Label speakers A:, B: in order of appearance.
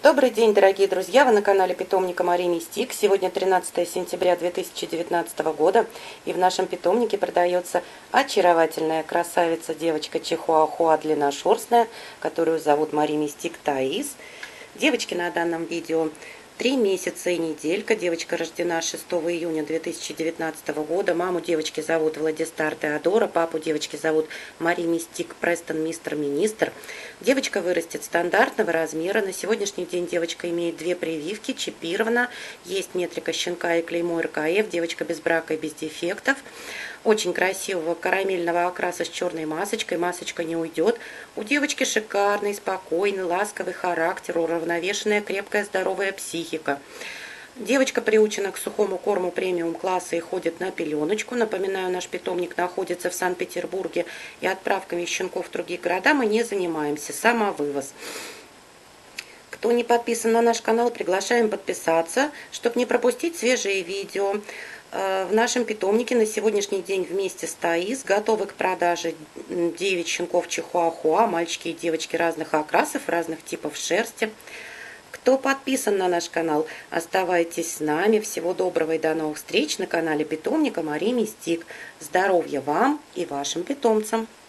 A: Добрый день, дорогие друзья! Вы на канале питомника Марии Мистик. Сегодня 13 сентября 2019 года, и в нашем питомнике продается очаровательная красавица девочка чихуахуа длинношерстная, которую зовут Мария Мистик Таис. Девочке на данном видео 3 месяца и неделька. Девочка рождена 6 июня 2019 года. Маму девочки зовут Владистар Теодора, папу девочки зовут Мария Мистик Престон Мистер Министр. Девочка вырастет стандартного размера. На сегодняшний день девочка имеет 2 прививки, чипирована. Есть метрика щенка и клеймо РКФ. Девочка без брака и без дефектов. Очень красивого карамельного окраса с черной масочкой. Масочка не уйдет. У девочки шикарный, спокойный, ласковый характер, уравновешенная, крепкая, здоровая психика. Девочка приучена к сухому корму премиум класса и ходит на пеленочку. Напоминаю, наш питомник находится в Санкт-Петербурге, и отправками щенков в другие города мы не занимаемся. Самовывоз. Кто не подписан на наш канал, приглашаем подписаться, чтобы не пропустить свежие видео. В нашем питомнике на сегодняшний день вместе с Таис готовы к продаже 9 щенков чихуахуа, мальчики и девочки разных окрасов, разных типов шерсти. Кто подписан на наш канал, оставайтесь с нами. Всего доброго и до новых встреч на канале питомника Марии Мистик. Здоровья вам и вашим питомцам!